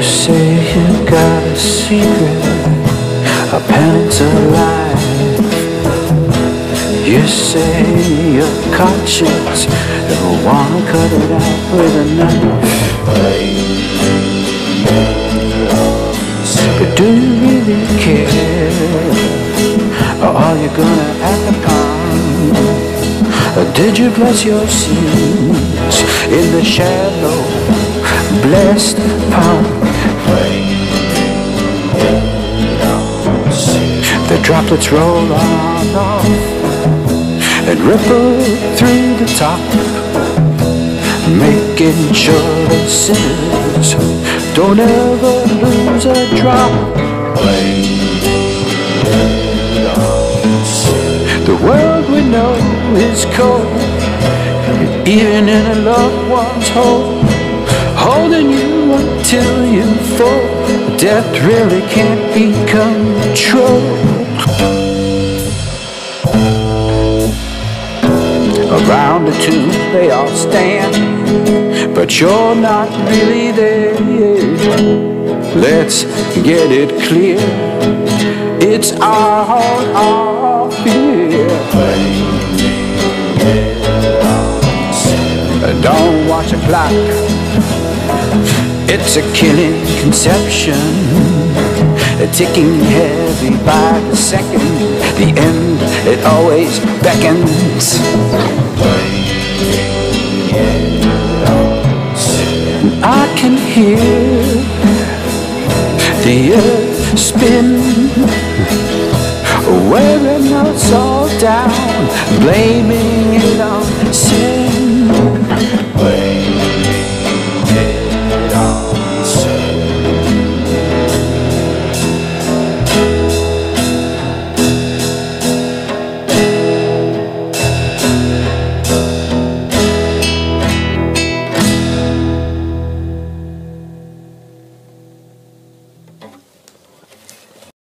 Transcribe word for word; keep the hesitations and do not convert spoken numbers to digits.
say you got a secret, a penance of life. You say your conscience don't wanna cut it out with a knife. But do you really care? Or are you gonna act upon? Or did you bless your sins in the shallow, blessed pond? The droplets roll on off and ripple through the top, making sure the sinners don't ever lose a drop. The world we know is cold, even in a loved one's home, holding you until you fall. Death really can't be controlled. Around the tomb they all stand, but you're not really there. Let's get it clear, it's all, all fear. Don't watch a clock, it's a killing conception, ticking heavy by the second. The end, it always beckons. I can hear the earth spin, wearing us all down, blaming it on sin.